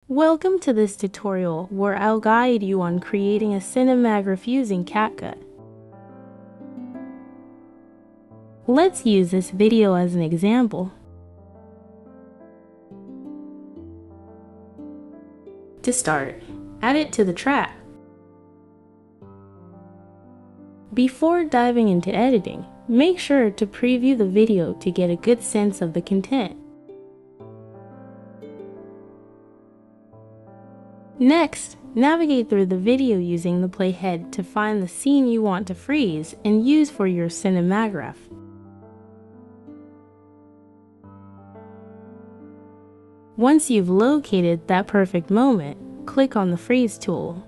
Welcome to this tutorial where I'll guide you on creating a cinemagraph using CapCut. Let's use this video as an example. To start, add it to the track. Before diving into editing, make sure to preview the video to get a good sense of the content. Next, navigate through the video using the playhead to find the scene you want to freeze and use for your cinemagraph. Once you've located that perfect moment, click on the freeze tool.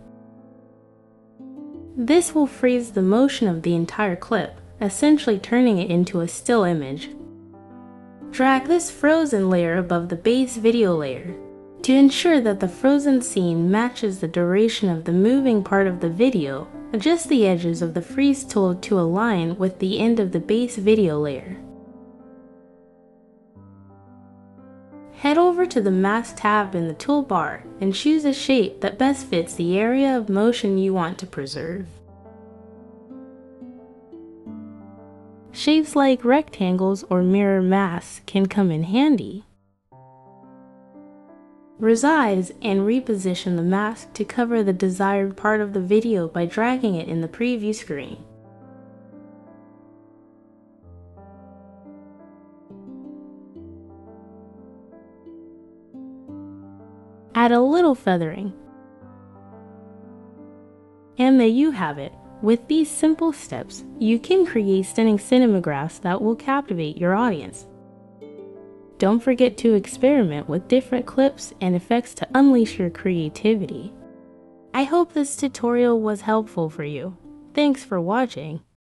This will freeze the motion of the entire clip, essentially turning it into a still image. Drag this frozen layer above the base video layer. To ensure that the frozen scene matches the duration of the moving part of the video, adjust the edges of the freeze tool to align with the end of the base video layer. Head over to the Mask tab in the toolbar and choose a shape that best fits the area of motion you want to preserve. Shapes like rectangles or mirror masks can come in handy. Resize and reposition the mask to cover the desired part of the video by dragging it in the preview screen. Add a little feathering. And there you have it. With these simple steps, you can create stunning cinemagraphs that will captivate your audience. Don't forget to experiment with different clips and effects to unleash your creativity. I hope this tutorial was helpful for you. Thanks for watching.